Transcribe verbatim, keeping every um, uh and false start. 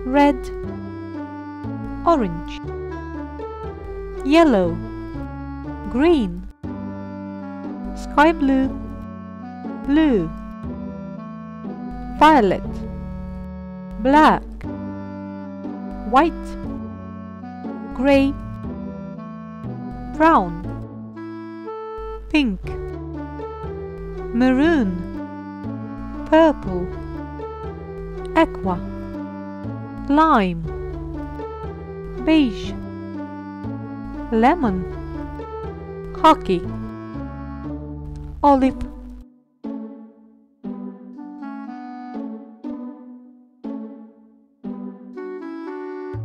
red, orange, yellow, green, sky blue, blue, violet, black, white, gray, brown, pink, maroon, purple, aqua, lime, beige, lemon, khaki, olive,